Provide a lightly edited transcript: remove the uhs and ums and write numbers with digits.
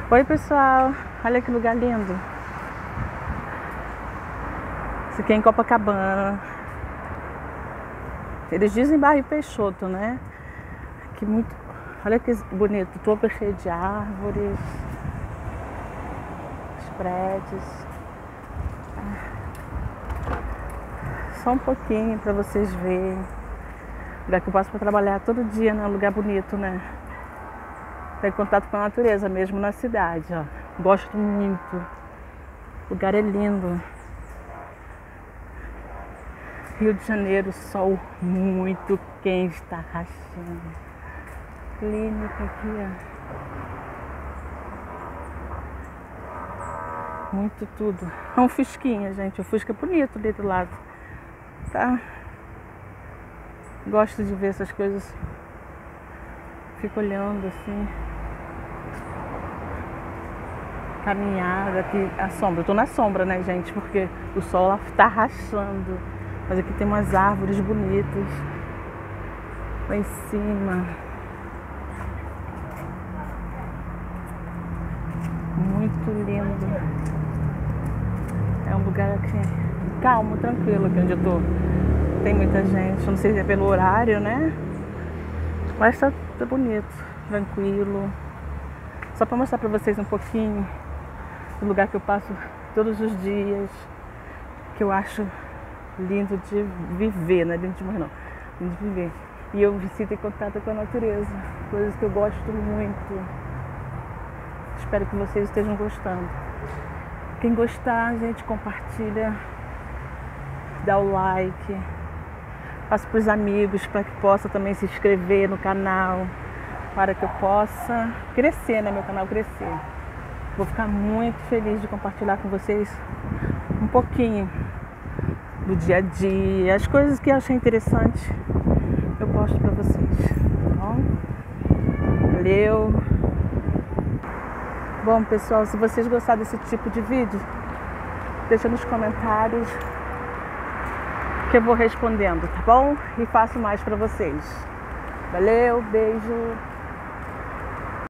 Oi pessoal, olha que lugar lindo. Isso aqui é em Copacabana. Eles dizem bairro Peixoto, né? Aqui muito. Olha que bonito, todo cheio de árvores, os prédios. Só um pouquinho para vocês verem. Lugar que eu passo para trabalhar todo dia, né? Um lugar bonito, né? Tem contato com a natureza mesmo na cidade, ó. Gosto muito. O lugar é lindo. Rio de Janeiro, sol muito quente, tá rachando. Clínica aqui, ó. Muito tudo. É um fusquinha, gente. O Fusca é bonito ali do lado. Tá? Gosto de ver essas coisas. Fico olhando assim. Caminhada aqui, a sombra. Eu tô na sombra, né, gente? Porque o sol lá tá rachando. Mas aqui tem umas árvores bonitas. Lá em cima. Muito lindo. É um lugar aqui calmo, tranquilo aqui onde eu tô. Tem muita gente. Não sei se é pelo horário, né? Mas tá bonito, tranquilo. Só pra mostrar pra vocês um pouquinho do lugar que eu passo todos os dias, que eu acho lindo de viver, não é lindo de morrer não, lindo de viver. E eu me sinto em contato com a natureza, coisas que eu gosto muito. Espero que vocês estejam gostando. Quem gostar, gente, compartilha, dá o like, passa para os amigos para que possa também se inscrever no canal, para que eu possa crescer, né, meu canal crescer. Vou ficar muito feliz de compartilhar com vocês um pouquinho do dia a dia, as coisas que eu achei interessante, eu posto pra vocês, tá bom? Valeu! Bom, pessoal, se vocês gostaram desse tipo de vídeo, deixa nos comentários que eu vou respondendo, tá bom? E faço mais pra vocês. Valeu, beijo!